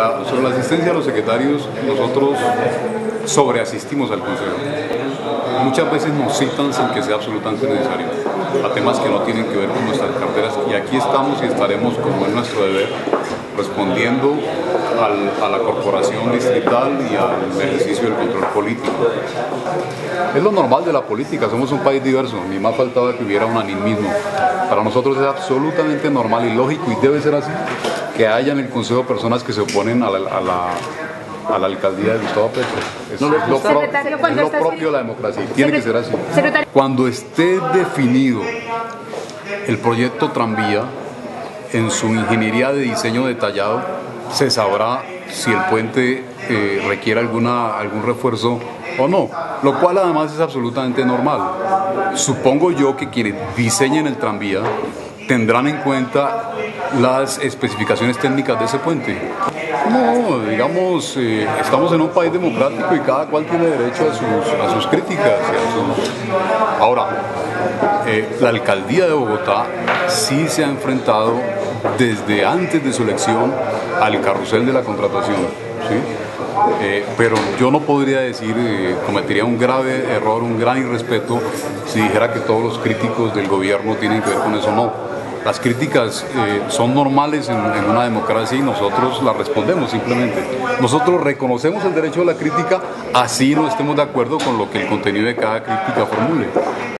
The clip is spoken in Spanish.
sobre la asistencia de los secretarios, nosotros sobreasistimos al Consejo. Muchas veces nos citan sin que sea absolutamente necesario, a temas que no tienen que ver con nuestras carteras, y aquí estamos y estaremos, como es nuestro deber, respondiendo a la corporación distrital y al ejercicio del control político. Es lo normal de la política, somos un país diverso, ni más faltaba que hubiera un animismo. Para nosotros es absolutamente normal y lógico, y debe ser así, que haya en el Consejo personas que se oponen a la alcaldía de Gustavo Petro. Es lo propio de la democracia, tiene que ser así. Cuando esté definido el proyecto tranvía en su ingeniería de diseño detallado, se sabrá si el puente requiere algún refuerzo o no, lo cual además es absolutamente normal. Supongo yo que quienes diseñen el tranvía tendrán en cuenta las especificaciones técnicas de ese puente. No, digamos, estamos en un país democrático y cada cual tiene derecho a sus críticas. Ahora, la alcaldía de Bogotá sí se ha enfrentado desde antes de su elección al carrusel de la contratación, ¿sí? Pero yo no podría decir, cometería un grave error, un gran irrespeto si dijera que todos los críticos del gobierno tienen que ver con eso. No. Las críticas son normales en una democracia y nosotros las respondemos simplemente. Nosotros reconocemos el derecho a la crítica, así no estemos de acuerdo con lo que el contenido de cada crítica formule.